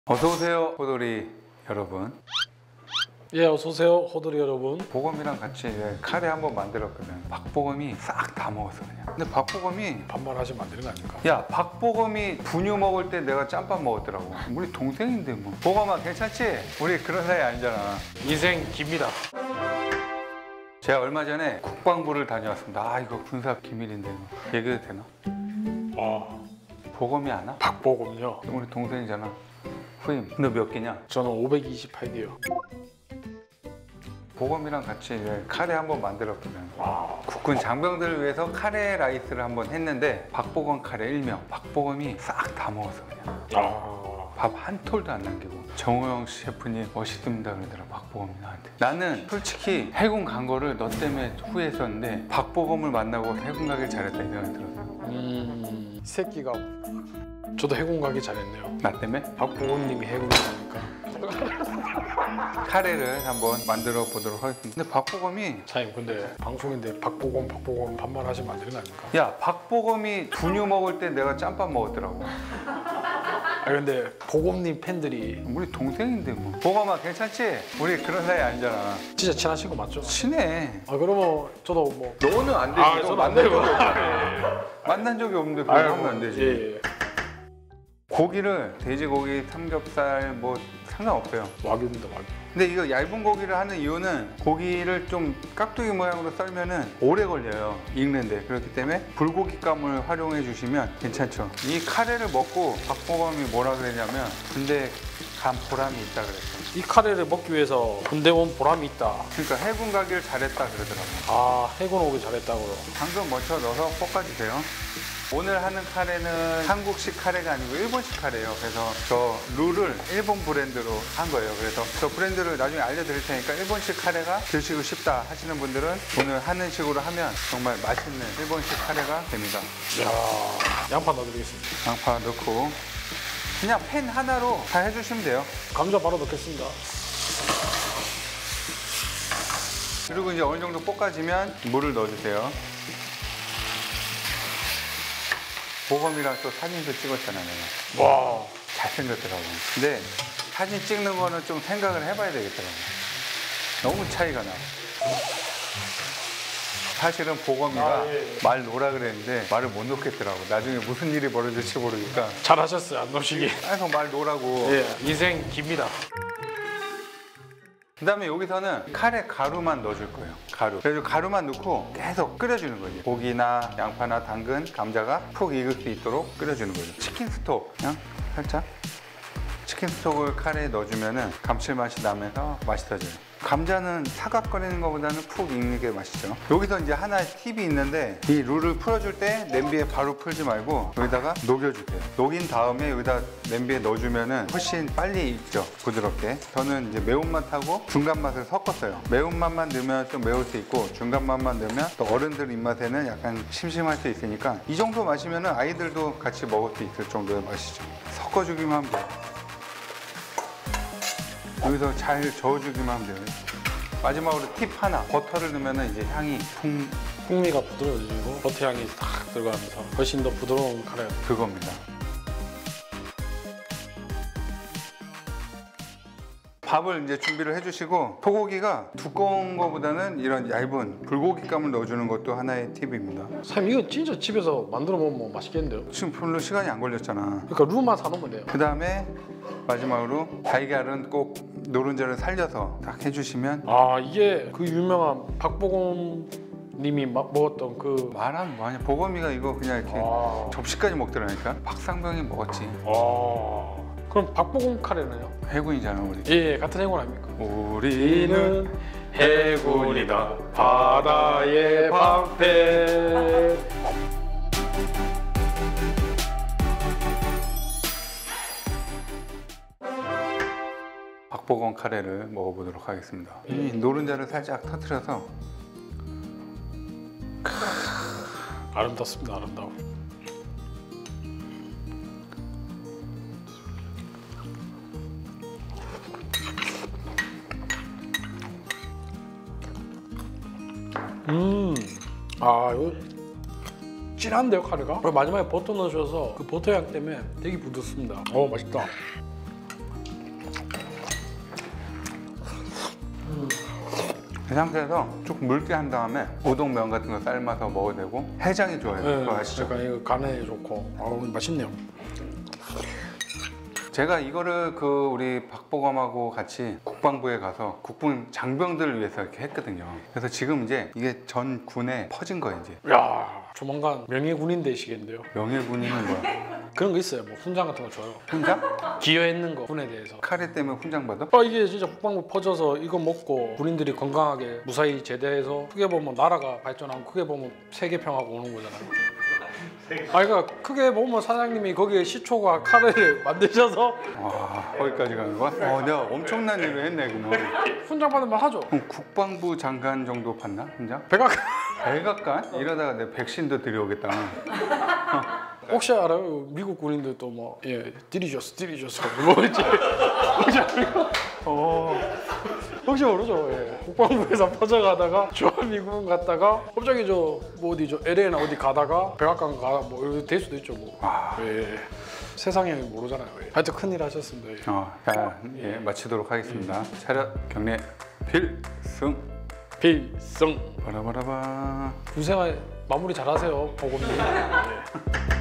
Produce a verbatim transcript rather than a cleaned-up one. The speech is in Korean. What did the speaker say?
어서오세요 호돌이 여러분. 예, 어서오세요 호돌이 여러분. 보검이랑 같이 카레 한번 만들었거든. 박보검이 싹 다 먹었어 그냥. 근데 박보검이 반말하시면 안 되는 거 아닙니까? 야 박보검이 분유 먹을 때 내가 짬밥 먹었더라고. 우리 동생인데 뭐. 보검아 괜찮지? 우리 그런 사이 아니잖아. 인생 깁니다. 제가 얼마 전에 국방부를 다녀왔습니다. 아 이거 군사 기밀인데 이거 얘기해도 되나? 아, 보검이 아나? 박보검요. 우리 동생이잖아. 후임 너 몇 개냐? 저는 오백이십팔 개요. 보검이랑 같이 카레 한번 만들었거든. 와, 국군 장병들을 위해서 카레 라이스를 한번 했는데 박보검 카레 일명. 박보검이 싹 다 먹었어 그냥. 아, 밥 한 톨도 안 남기고. 정호영 셰프님 멋있습니다 그러더라 박보검이 나한테. 나는 솔직히 해군 간 거를 너 때문에 후회했었는데 박보검을 만나고 해군 가길 잘했다 이 생각이 들었어. 음, 이 새끼가 저도 해군 가기 잘했네요. 나 때문에? 박보검님이 해군 가니까. 카레를 한번 만들어 보도록 하겠습니다. 근데 박보검이 사장님 근데 방송인데 박보검 박보검 반말하시면 안 되는 거 아닙니까? 야 박보검이 분유 먹을 때 내가 짬밥 먹었더라고. 아 근데 보검님 팬들이 우리 동생인데 뭐. 보검아 괜찮지? 우리 그런 사이 아니잖아. 진짜 친하신 거 맞죠? 친해. 아 그러면 저도 뭐 너는 안 되지. 아, 너 저는 만난 안 적이 되고. 없는데. 만난 적이 없는데 그거 하면 안 되지. 예, 예. 고기를 돼지고기, 삼겹살 뭐 상관없어요. 와규입니다 와규. 근데 이거 얇은 고기를 하는 이유는 고기를 좀 깍두기 모양으로 썰면은 오래 걸려요 익는데. 그렇기 때문에 불고기감을 활용해 주시면 괜찮죠. 이 카레를 먹고 박보검이 뭐라 그랬냐면 군대 간 보람이 있다 그랬어. 이 카레를 먹기 위해서 군대 온 보람이 있다. 그러니까 해군 가길 잘했다 그러더라고. 아 해군 오길 잘했다고요. 당근 먼저 넣어서 볶아주세요. 오늘 하는 카레는 한국식 카레가 아니고 일본식 카레예요. 그래서 저 룰을 일본 브랜드로 한 거예요. 그래서 저 브랜드를 나중에 알려드릴 테니까 일본식 카레가 드시고 싶다 하시는 분들은 오늘 하는 식으로 하면 정말 맛있는 일본식 카레가 됩니다. 이야, 양파 넣어드리겠습니다. 양파 넣고 그냥 팬 하나로 다 해주시면 돼요. 감자 바로 넣겠습니다. 그리고 이제 어느 정도 볶아지면 물을 넣어주세요. 보검이랑 또 사진도 찍었잖아요. 내가. 와, 잘생겼더라고. 근데 사진 찍는 거는 좀 생각을 해봐야 되겠더라고. 너무 차이가 나. 사실은 보검이가 아, 예, 예. 말 놓으라 그랬는데 말을 못 놓겠더라고. 나중에 무슨 일이 벌어질지 모르니까 잘하셨어요 안 넣으시기. 계속 말 놓으라고. 예, 인생 깁니다. 그 다음에 여기서는 카레 가루만 넣어줄 거예요. 가루. 그래서 가루만 넣고 계속 끓여주는 거죠. 고기나 양파나 당근, 감자가 푹 익을 수 있도록 끓여주는 거죠. 치킨 스톡 그냥 살짝 치킨 스톡을 카레에 넣어주면 감칠맛이 나면서 맛있어져요. 감자는 사각거리는 것보다는 푹 익는 게 맛있죠. 여기서 이제 하나의 팁이 있는데 이 룰을 풀어줄 때 냄비에 바로 풀지 말고 여기다가 녹여주세요. 녹인 다음에 여기다 냄비에 넣어주면 훨씬 빨리 익죠. 부드럽게. 저는 이제 매운맛하고 중간맛을 섞었어요. 매운맛만 넣으면 좀 매울 수 있고 중간맛만 넣으면 또 어른들 입맛에는 약간 심심할 수 있으니까 이 정도 마시면 아이들도 같이 먹을 수 있을 정도의 맛이죠. 섞어주기만 하면 돼요. 여기서 잘 저어주기만 하면 돼요. 마지막으로 팁 하나. 버터를 넣으면 이제 향이 풍 풍미가 부드러워지고 버터 향이 딱 들어가면서 훨씬 더 부드러운 카레. 그겁니다. 밥을 이제 준비를 해주시고 소고기가 두꺼운 거보다는 이런 얇은 불고기감을 넣어주는 것도 하나의 팁입니다. 사장님 이거 진짜 집에서 만들어 먹으면 맛있겠는데요? 지금 별로 시간이 안 걸렸잖아. 그러니까 룰만 사놓으면 돼요. 그 다음에 마지막으로 달걀은 꼭 노른자를 살려서 딱 해주시면. 아 이게 그 유명한 박보검 님이 막 먹었던 그 말하면 뭐하냐. 보검이가 이거 그냥 이렇게 아, 접시까지 먹더라니까. 박상병이 먹었지. 아 그럼 박보검 카레는요? 해군이잖아 우리. 예, 같은 해군 아닙니까? 우리는 해군이다 바다의 방패. 박보검 카레를 먹어보도록 하겠습니다. 이 노른자를 살짝 터트려서. 아름답습니다 아름다워. 음, 아 이거 진한데요 카레가? 그리고 마지막에 버터 넣으셔서 그 버터 향 때문에 되게 부드습니다. 어 맛있다. 이 상태에서 조금 묽게 한 다음에 우동면 같은 거 삶아서 먹어도 되고 해장이 좋아요. 네, 그거 아시죠? 그러니까 이거 간에 좋고 아우 맛있네요. 제가 이거를 그 우리 박보검하고 같이 국방부에 가서 국군 장병들을 위해서 이렇게 했거든요. 그래서 지금 이제 이게 전 군에 퍼진 거예요 이제. 야 조만간 명예군인 되시겠는데요. 명예군인은 뭐야? 그런 거 있어요. 뭐 훈장 같은 거 줘요. 훈장? 기여했는 거 군에 대해서. 카레 때문에 훈장 받아? 아 이게 진짜 국방부 퍼져서 이거 먹고 군인들이 건강하게 무사히 제대해서 크게 보면 나라가 발전하고 크게 보면 세계 평화가 오는 거잖아요. 아 그러니까 크게 보면 사장님이 거기에 시초가 카레를 만드셔서 와 거기까지 가는 거야? 어 내가 엄청난 일을 했네 그러면. 훈장 받으면 하죠. 그럼 국방부 장관 정도 받나 훈장? 백악 백악관? 이러다가 내 백신도 들여오겠다. 혹시 알아요? 미국 군인들 또 뭐 예, 디리저스 디리저스 뭐 있지? 혹시 알아요? 어, 혹시 모르죠? 예. 국방부에서 퍼져가다가 주한미군 갔다가 갑자기 저 뭐 어디 저 엘에이나 어디 가다가 백악관 가뭐 이렇게 될 수도 있죠 뭐. 아. 예. 세상에 모르잖아요. 예. 하여튼 큰일 하셨습니다. 예. 어, 자, 예, 마치도록 하겠습니다. 차렷 경례 필승. 필승. 바라바라바. 군생활 마무리 잘하세요, 보검님. 예.